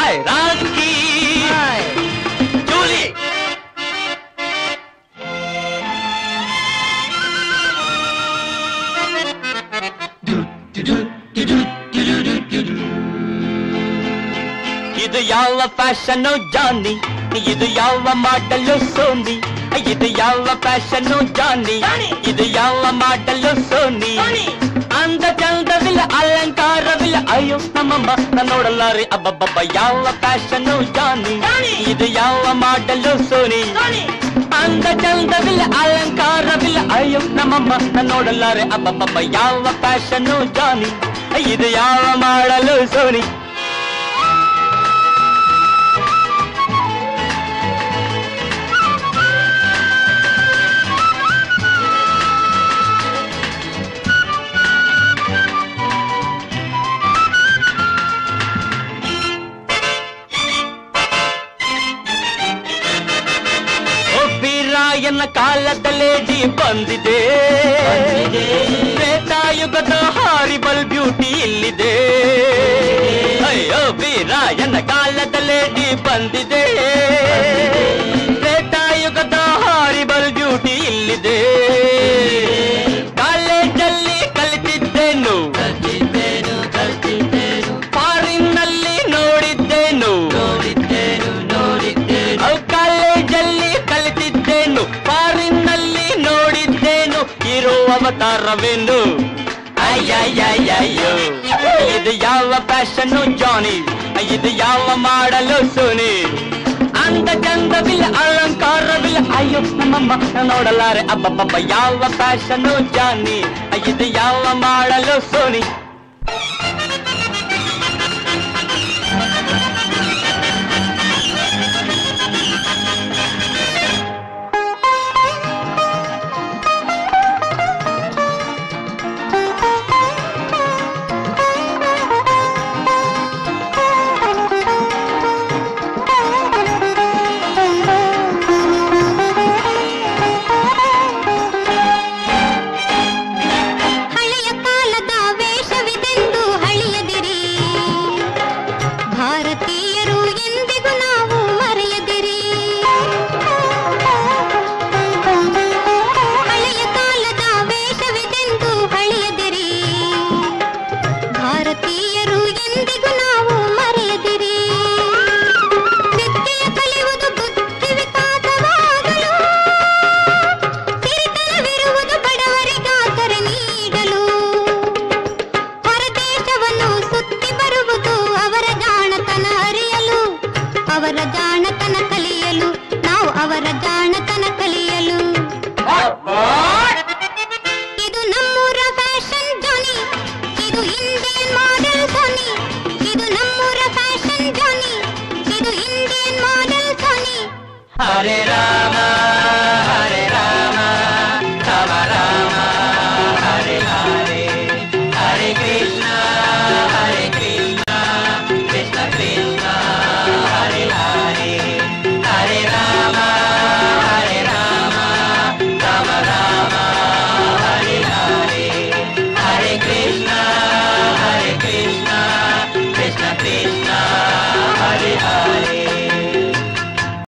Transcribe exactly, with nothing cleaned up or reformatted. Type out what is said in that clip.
हाय राखी जूली ಇದು ಯಾವ ಫ್ಯಾಷನ್ ಜಾನಿ ಇದು ಯಾವ ಮಾಡಲು ಸೋನಿ ಇದು ಯಾವ ಫ್ಯಾಷನ್ ಜಾನಿ ಇದು ಯಾವ ಮಾಡಲು ಸೋನಿ ಅಂದ ಚಂದವಿಲ್ಲ ಅಲಂಕಾರವಿಲ್ಲ ಅಯ್ಯೋ ನಮ್ಮಮ್ಮ ನೋಡಲಾರಿ ಅಬ್ಬಬ್ಬಬ್ಬ ಯಾವ ಫ್ಯಾಷನ್ ಜಾನಿ ಇದು ಯಾವ ಮಾಡಲು ಸೋನಿ ಅಂದ ಚಂದವಿಲ್ಲ ಅಲಂಕಾರವಿಲ್ಲ ಅಯ್ಯೋ ನಮ್ಮಮ್ಮ ನೋಡಲಾರಿ ಅಬ್ಬಬ್ಬಬ್ಬ ಯಾವ ಫ್ಯಾಷನ್ ಜಾನಿ ಇದು ಯಾವ ಮಾಡಲು ಸೋನಿ ಎನ್ನ ಕಾಲದಲ್ಲೇಡಿ ಬಂದಿದೆ ತ್ರೇತಾಯುಗದ ಹಾರಿಬಲ್ ಬ್ಯೂಟಿ ಇಲ್ಲಿದೆ ಅಯ್ಯೋ ವೀರಾಯನ ಕಾಲದಲ್ಲೇಡಿ ಬಂದಿದೆ ತ್ರೇತಾಯುಗದ ಹಾರಿಬಲ್ ಬ್ಯೂಟಿ ಇಲ್ಲಿದೆ ಕಾಲೇಜಲ್ಲಿ ಕಲಿತಿದ್ದೇನು ಫಾರಿನ್ನಲ್ಲಿ ನೋಡಿದ್ದೇನು ಕಾಲೇಜಲ್ಲಿ ಕಲಿತಿದ್ದೇನು ಫಾರಿನ್ನಲ್ಲಿ ನೋಡಿದ್ದೇನು ಇರೋ ಅವತಾರವೇನು ಅಯ್ಯಯ್ಯಯ್ಯಯ್ಯೋ ಇದು ಯಾವ ಫ್ಯಾಷನ್ ಜಾನಿ ಇದು ಯಾವ ಮಾಡಲು ಸೋನಿ ಅಂದ ಚಂದವಿಲ್ಲ ಅಲಂಕಾರವಿಲ್ಲ ಅಯ್ಯೋ ನಮ್ಮಮ್ಮ ನೋಡಲಾರೆ ಅಬ್ಬಬ್ಬಬ್ಬ ಯಾವ ಫ್ಯಾಷನ್ ಜಾನಿ ಇದು ಯಾವ ಮಾಡಲು ಸೋನಿ Hare Rama